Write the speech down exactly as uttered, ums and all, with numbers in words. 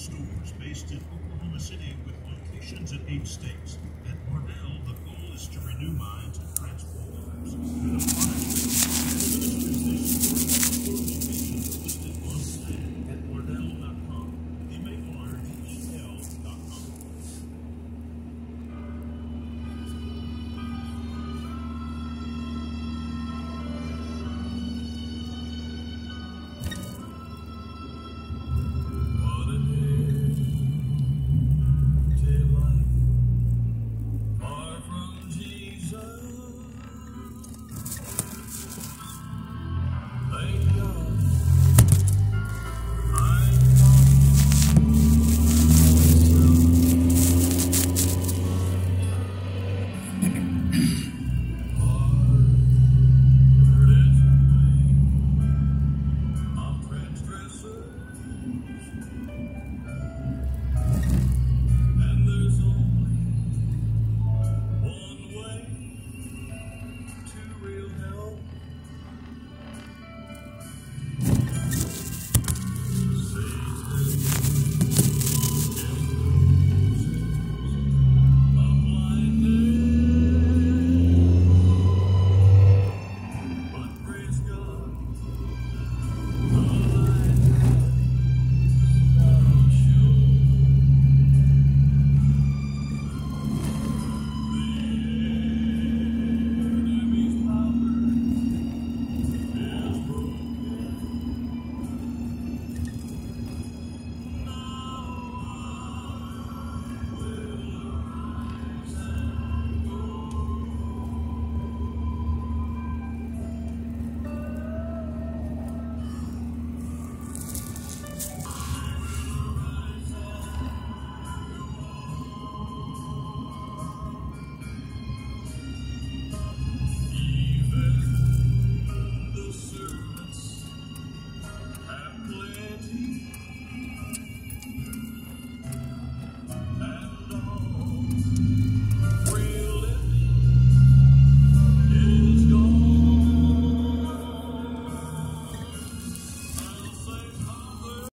stores based in Oklahoma City with locations in eight states. At Marnell, the goal is to renew minds and transform lives. Through the products and the ministries they support.